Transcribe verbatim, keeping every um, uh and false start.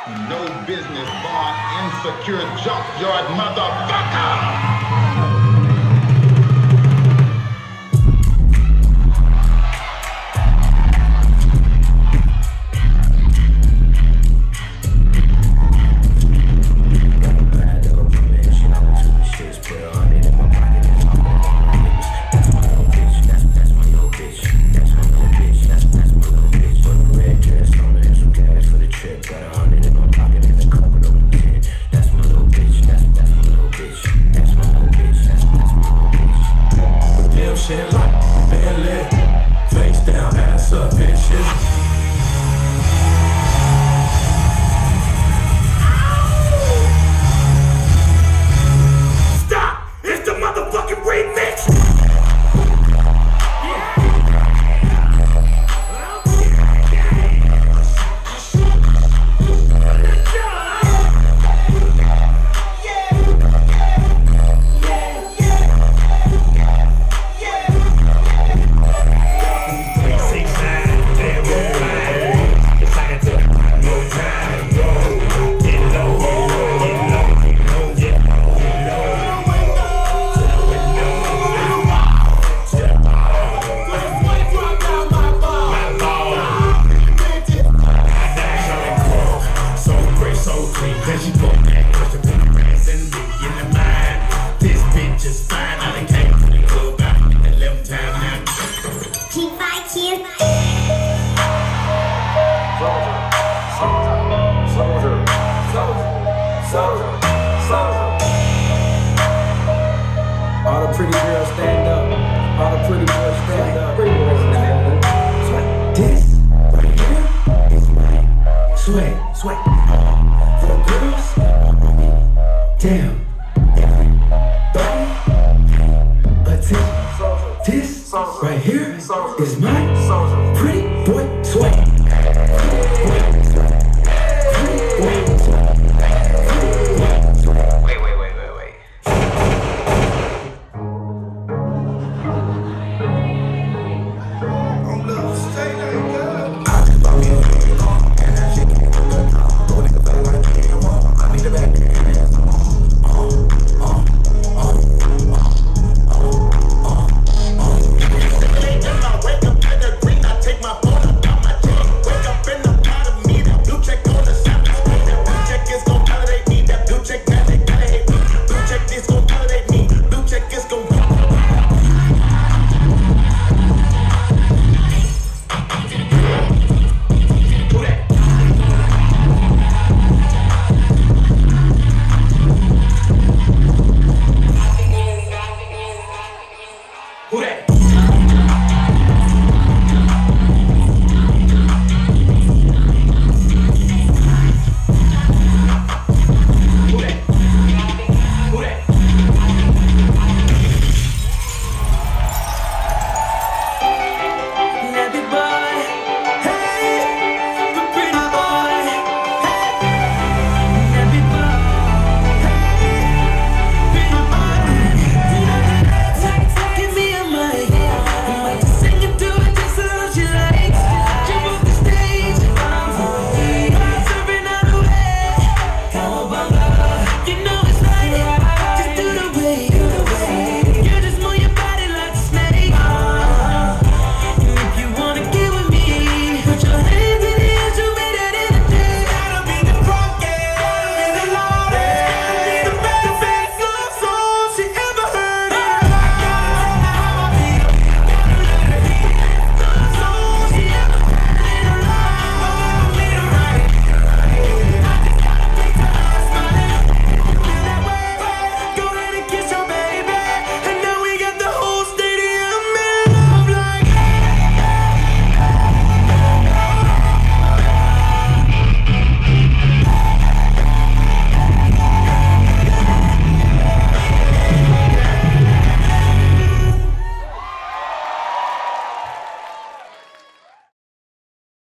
No business born insecure junkyard motherfucker! Shit like Bentley, face down, ass up, bitches. Stop! It's the motherfucking remix! Cause you gon' act cause you put my ass and be in the mind. This bitch is fine, I done came from the club out in the left time now. Keep my kids. Soldier, soldier, soldier, soldier, soldier. All the pretty girls stand up. All the pretty boys stand up. Pretty boys stand up. This right here is my sweat, sweat. For girls, damn, everybody, attention. This right here is my pretty boy sweat. Wait, wait, wait, wait, wait. Who that?